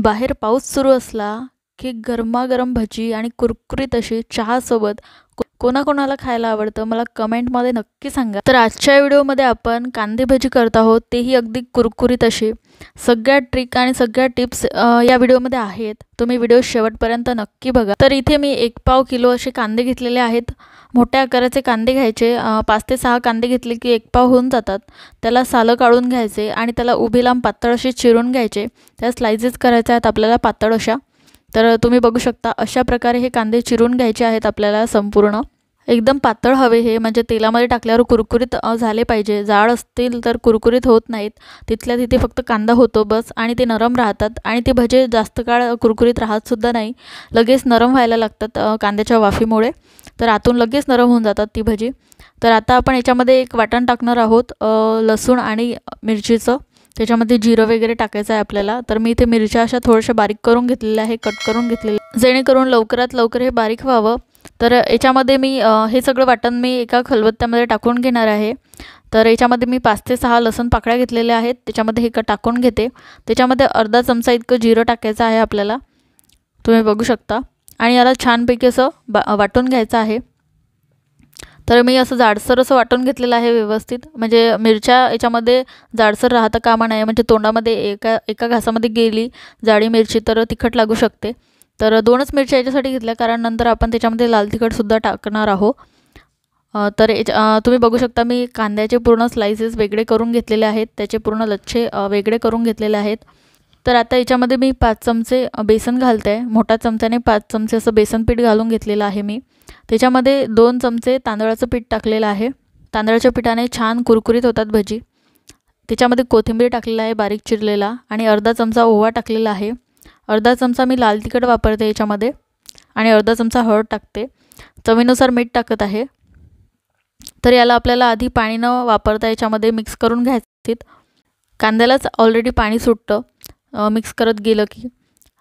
बाहेर पाऊस सुरू असला की गरमागरम भजी आणि कुरकुरीत अशी चहासोबत कोणाकोणाला खायला आवडतं मला कमेंटमध्ये नक्की सांगा। तर आजच्या व्हिडिओमध्ये आपण कांदे भजी करत आहोत, तेही अगदी कुरकुरीत अशी। सगळ्या ट्रिक आणि सगळ्या टिप्स या व्हिडिओमध्ये आहेत, तुम्ही व्हिडिओ शेवटपर्यंत नक्की बघा। तर इथे मी 1 पाव किलो असे कांदे घेतलेले आहेत। मोठ्या आकाराचे कांदे घ्यायचे, 5 ते 6 कांदे घेतले की 1 पाव होऊन जातात। त्याला सालं काढून घ्यायचे आणि त्याला उभी लांब पातळ असे चिरून घ्यायचे। त्या स्लाइसेस करायच्या आहेत आपल्याला पातळ अशा। तर तुम्ही बघू शकता अशा प्रकारे हे कांदे चिरून घ्यायचे आहेत आपल्याला संपूर्ण। एकदम पातळ हवे हे, म्हणजे तेलामध्ये टाकल्यावर कुरकुरीत झाले पाहिजे। जाड असतील तर कुरकुरीत होत नाहीत, तिथल्या तिथे फक्त कांदा होतो बस, आणि ते नरम राहतात आणि ते भजे जास्त काळ कुरकुरीत राहत सुद्धा नाही, लगेच नरम व्हायला लागतात कांद्याच्या वाफीमुळे। तर आतून लगेच नरम होऊन जातात ती भजी। तर आता आपण याच्यामध्ये एक वाटण टाकणार आहोत लसूण आणि मिरचीचं। त्याच्यामध्ये जिरं वगैरे टाकायचं आहे आपल्याला। तर मी इथे मिरच्या अशा थोड्याशा बारीक करून घेतलेल्या आहे, कट करून घेतलेल्या, जेणेकरून लवकरात लवकर हे बारीक व्हावं। तर याच्यामध्ये मी हे सगळं वाटण मी एका खलबत्त्यामध्ये टाकून घेणार आहे। तर याच्यामध्ये मी 5 ते 6 लसूण पाकळ्या घेतलेल्या आहेत, त्याच्यामध्ये हे टाकून घेते। त्याच्यामध्ये अर्धा चमचा इतकं जिरं टाकायचं आहे आपल्याला, तुम्ही बघू शकता, आणि याला छानपैकी असं वाटून घ्यायचं आहे। तर मी असं जाडसर असं वाटून घेतलेलं आहे व्यवस्थित, म्हणजे मिरच्या याच्यामध्ये जाडसर राहता कामा नये, म्हणजे तोंडामध्ये एका घासामध्ये गेली जाडी मिरची तर तिखट लागू शकते। तर 2च मिरच्या याच्यासाठी घेतल्या, कारण नंतर आपण त्याच्यामध्ये लाल तिखट सुद्धा टाकणार आहोत। तर तुम्ही बघू शकता मी कांद्याचे पूर्ण स्लाइसेस वेगळे करून घेतलेले आहेत, त्याचे पूर्ण लच्छे वेगळे करून घेतलेले आहेत। तर आता याच्यामध्ये मी 5 चमचे बेसन घालते आहे, मोठ्या चमच्याने 5 चमचे असं बेसन पीठ घालून घेतलेलं आहे मी। त्याच्यामध्ये 2 चमचे तांदळाचं पीठ टाकलेलं आहे, तांदळाच्या पिठाने छान कुरकुरीत होतात भजी। त्याच्यामध्ये कोथिंबीर टाकलेला आहे बारीक चिरलेला, आणि अर्धा चमचा ओवा टाकलेला आहे। अर्धा चमचा मी लाल तिखट वापरते याच्यामध्ये, आणि अर्धा चमचा हळद टाकते, चवीनुसार मीठ टाकत आहे। तर याला आपल्याला आधी पाणी न वापरता याच्यामध्ये मिक्स करून घ्यायचे। कांद्यालाच ऑलरेडी पाणी सुटतं मिक्स करत गेलं की।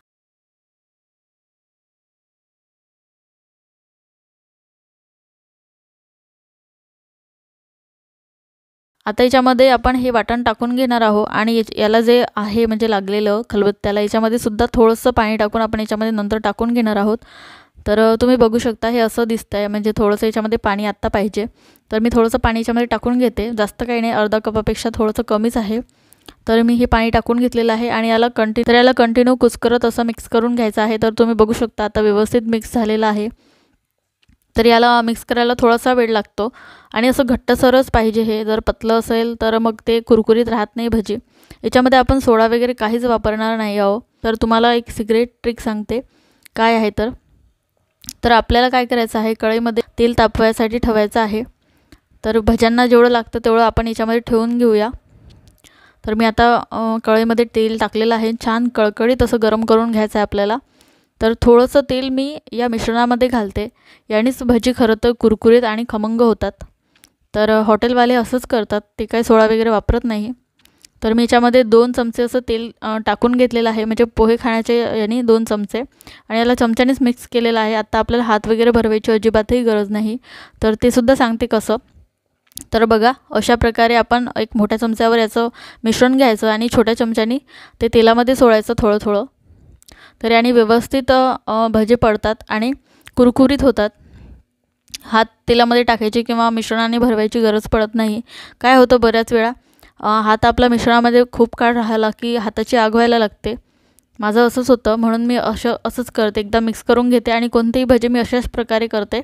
आता याच्यामध्ये आपण हे वाटण टाकून घेणार आहोत, आणि याला जे आहे म्हणजे लागलेलं खलबत्त्याला, याच्यामध्ये सुद्धा थोडंसं पाणी टाकून आपण याच्यामध्ये नंतर टाकून घेणार आहोत। तर तुम्ही बघू शकता हे असं दिसतंय, म्हणजे थोडंसं याच्यामध्ये पाणी आत्ता पाहिजे। तर मी थोडंसं पाणी याच्यामध्ये टाकून घेते, जास्त काही नाही, अर्धा कपापेक्षा थोडंसं कमीच आहे। तर मी हे पाणी टाकून घेतलेलं आहे, आणि याला कंटिन्यू कुस्करत असं मिक्स करून घ्यायचं आहे। तर तुम्ही बघू शकता आता व्यवस्थित मिक्स झालेलं आहे। तर याला मिक्स करायला थोडासा वेळ लागतो, आणि असं घट्टसरच पाहिजे हे, जर पतलं असेल तर मग ते कुरकुरीत राहत नाही भजी। याच्यामध्ये आपण सोडा वगैरे काहीच वापरणार नाही आहोत। तर तुम्हाला एक सिक्रेट ट्रिक सांगते काय आहे तर आपल्याला काय करायचं आहे, कढईमध्ये तेल तापवायसाठी ठेवायचं आहे। तर भज्यांना जेवढं लागतं तेवढं आपण याच्यामध्ये ठेवून घेऊया। तर मी आता कढईमध्ये तेल टाकलेलं आहे, छान कळकळीत असं गरम करून घ्यायचं आहे आपल्याला। तर थोडंसं तेल मी या मिश्रणामध्ये घालते, यानेच भजी खरं तर कुरकुरीत आणि खमंग होतात। तर हॉटेलवाले असंच करतात, ते काही सोडा वगैरे वापरत नाही। तर मी याच्यामध्ये 2 चमचे असं तेल टाकून घेतलेलं आहे, म्हणजे पोहे खाण्याचे याने 2 चमचे, आणि याला चमच्यानेच मिक्स केलेलं आहे। आता आपल्याला हात वगैरे भरवायची अजिबातही गरज नाही, तर ते सुद्धा सांगते कसं। तर बघा अशा प्रकारे आपण एक मोठ्या चमच्यावर याचं मिश्रण घ्यायचं, आणि छोट्या चमच्याने ते तेलामध्ये सोडायचं थोडं थोडं। तर याने व्यवस्थित भजे पडतात आणि कुरकुरीत होतात। हात तेलामध्ये टाकायची किंवा मिश्रणाने भरवायची गरज पडत नाही। काय होतं बऱ्याच वेळा हात आपला मिश्रणामध्ये खूप काळ राहिला की हाताची आग व्हायला लागते, माझं असंच होतं, म्हणून मी असंच करते, एकदा मिक्स करून घेते, आणि कोणतेही भजे मी अशाच प्रकारे करते।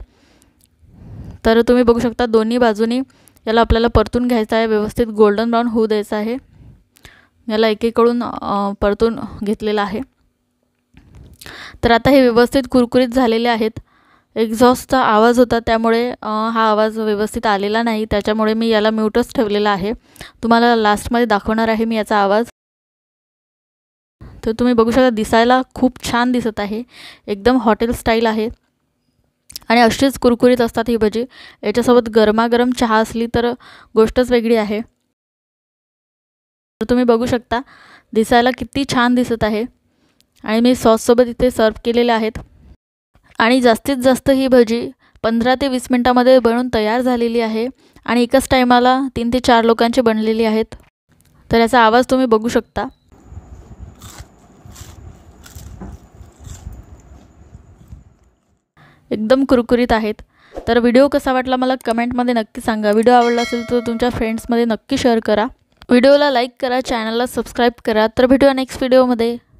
तर तुम्ही बघू शकता दोन्ही बाजूनी याला आपल्याला परतून घ्यायचं आहे, व्यवस्थित गोल्डन ब्राऊन होऊ द्यायचं आहे। याला एकीकडून परतून घेतलेलं आहे। तर आता हे व्यवस्थित कुरकुरीत झालेले आहेत। एक्झॉस्टचा आवाज होता, त्यामुळे हा आवाज व्यवस्थित आलेला नाही, त्याच्यामुळे मी याला म्यूटच ठेवलेला आहे। तुम्हाला लास्टमध्ये दाखवणार आहे मी याचा आवाज। तर तुम्ही बघू शकता दिसायला खूप छान दिसत आहे, एकदम हॉटेल स्टाईल आहे, आणि अशीच कुरकुरीत असतात ही भजी। याच्यासोबत गरमागरम चहा असली तर गोष्टच वेगळी आहे। तर तुम्ही बघू शकता दिसायला किती छान दिसत आहे, आणि मी सॉससोबत इथे सर्व केलेले आहेत। आणि जास्तीत जास्त ही भजी 15 ते 20 मिनिटांमध्ये बनून तयार झालेली आहे, आणि एकाच टायमाला 3 ते 4 लोकांची बनलेली आहेत। तर याचा आवाज तुम्ही बघू शकता। एकदम कुरकुरीत आहेत। तर व्हिडिओ कसा वाटला मला कमेंटमध्ये नक्की सांगा। व्हिडिओ आवडला असेल तर तुमच्या फ्रेंड्समध्ये नक्की शेअर करा। व्हिडिओला लाईक करा, चॅनलला सबस्क्राइब करा। तर भेटूया नेक्स्ट व्हिडिओमध्ये।